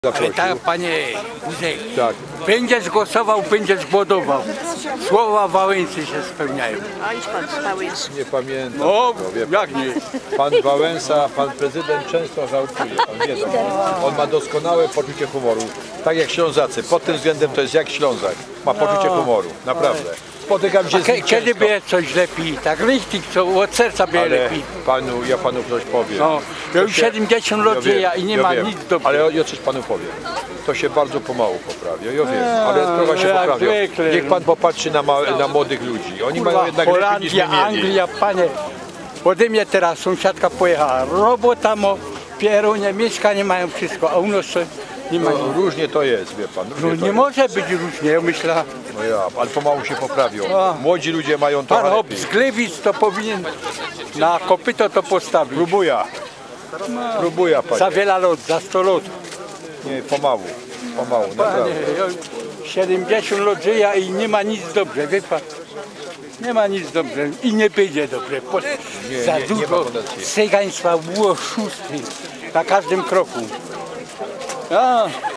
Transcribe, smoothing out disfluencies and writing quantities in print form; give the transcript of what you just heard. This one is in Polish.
Ale tak, panie Wójcie, Tak. będziesz głosował, będziesz głodował. Słowa Wałęsy się spełniają. A idź pan z Wałęsy. Nie pamiętam. No, tego, wie pan. jak nie? Pan Wałęsa, pan prezydent często żałtuje. Pan wie, on ma doskonałe poczucie humoru. Tak jak Ślązacy. Pod tym względem to jest jak Ślązak. Ma poczucie humoru. Naprawdę. Spotykam się z nim Kiedy często. by coś lepiej, tak richtig, co od serca by Ale lepiej. ja panu coś powiem. No, ja już To się- 70 lat wiem, żyję i nie ma wiem. nic dobrego. Ale ja coś panu powiem. To się bardzo pomału poprawia. Ja wiem, ale trochę się jak poprawia. zwykle. Niech pan popatrzy na młodych ludzi. Oni mają jednak lepiej niż Holandia, my mieli. Anglia, panie. Ode mnie teraz sąsiadka pojechała. Robota ma, pierunie, mieszkanie mają wszystko, a u nas to nie ma. No, różnie to jest, wie pan. różnie No to nie jest. może być różnie, ja myślę. No ja, ale pomału się poprawią. A. Młodzi ludzie mają Pan trochę Hop lepiej. z Gliwic to powinien na kopyto to postawić. Próbuję. Próbuję, panie. Za wiele lat, za 100 lat. Nie, pomału. Pomału, Panie, naprawdę. ja 70 lat żyję i nie ma nic dobrze, wie pan. Nie ma nic dobrze i nie będzie dobrze. Za nie ma dużo potencjału. cygaństwa było szósty na każdym kroku. A.